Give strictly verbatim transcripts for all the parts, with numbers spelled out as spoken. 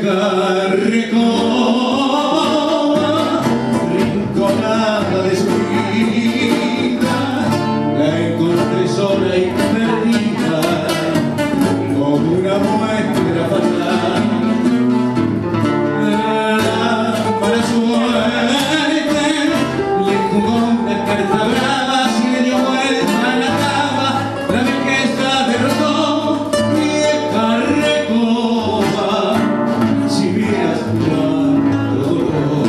vieja recoba, rinconada de su vida, la encontré sola y perdida, como una muestra fatal. La mala suerte le jugó una carta brava, si le dio vuelta a la cama, la vejez la derrotó. Vieja recoba, si vieras cuánto dolor.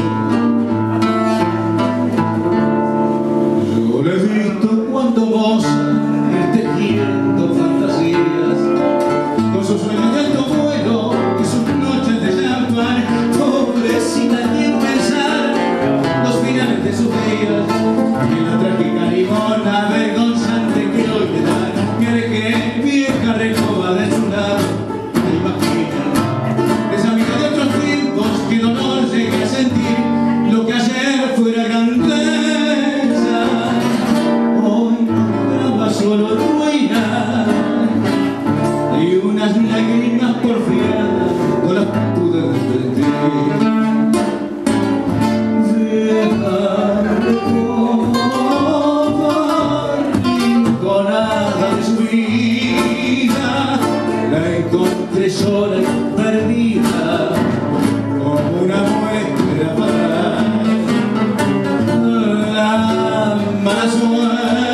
Yo le he visto cuando goza tejiendo fantasías, con sus sueños de alto vuelo y sus noches de champán. Pobrecita, ni pensar los finales de sus días en la trágica limona vergonzante que hoy te dan. Quiere que vieja recoba de su lado te imagina, es amiga de otros tiempos que no nos llegue a sentir lo que ayer fuera grandeza. Hoy graba solo ruinas y unas lágrimas porfiadas no las pude desmentir. Vieja recoba, rinconada de su vida, la encontré sola y perdida, como una muestra fatal. La mala suerte